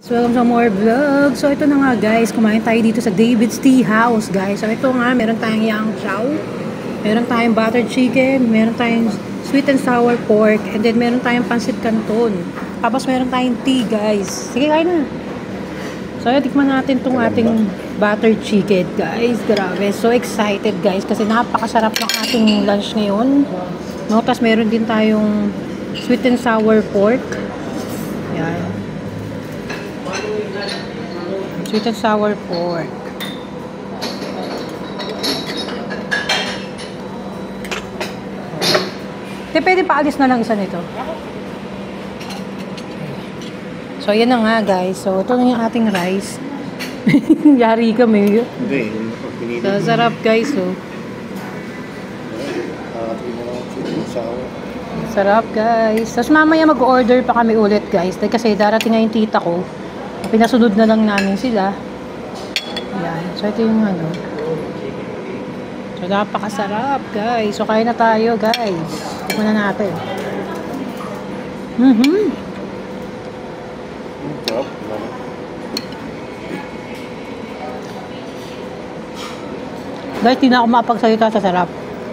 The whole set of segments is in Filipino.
Welcome to more vlog. So ito na nga guys, kumain tayo dito sa David's Tea House guys. So ito nga, meron tayong yang chow, meron tayong buttered chicken, meron tayong sweet and sour pork, and then meron tayong pancit canton. Tapos meron tayong tea guys. Sige, kain na. So tikman natin tong ating buttered chicken guys. Grabe, so excited guys kasi napakasarap ng ating lunch ngayon. No, tapos meron din tayong sweet and sour pork. Yan. Sweet and sour pork. Pwede paalis na lang isa nito. So, yan na nga guys. So, ito na yung ating rice. Yari kami. So, sarap guys. So. Sarap guys. Tapos mamaya mag-order pa kami ulit guys. Kasi darating nga yung tita ko. Pinasunod na lang namin sila. Ayan. So, ito yung ano. So, napakasarap, guys. So, kain na tayo, guys. Tikman na natin. Guys, di na ako mapagsalita sa sarap.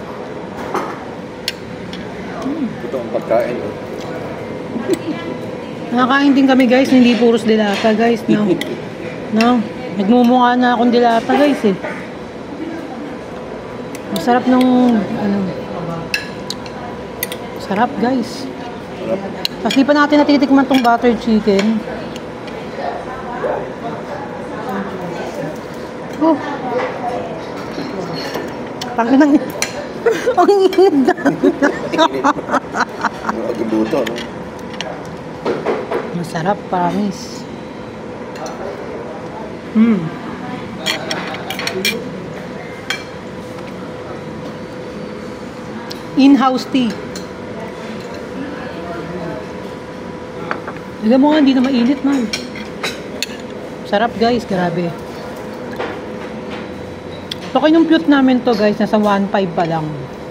Ito ang pagkain. Nakakain din kami guys, hindi puros dilata guys, no? No? Nagmumukha na akong dilata guys eh. Masarap nung, ano, sarap guys. Tapos di pa natin natitikman tong buttered chicken. Oh. Tanginang, ang init na. Nakaguluto, no? Masarap, promise. In-house tea. Alam mo nga, hindi na mainit man. Sarap guys, grabe. So, kinumpute namin to guys, nasa 1.5 pa lang.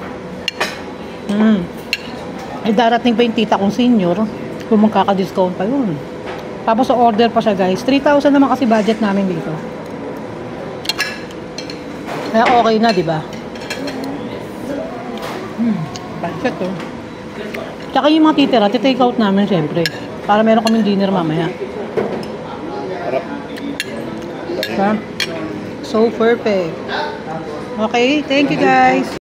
Ay, darating pa yung tita kong senior. Kung magkaka-discount pa yun. Tapos order pa siya guys. 3,000 naman kasi budget namin dito. Kaya okay na, di ba? Budget to. Tsaka yung mga titira, titake out namin syempre. Para meron kaming dinner mamaya. So perfect. Okay, thank you guys.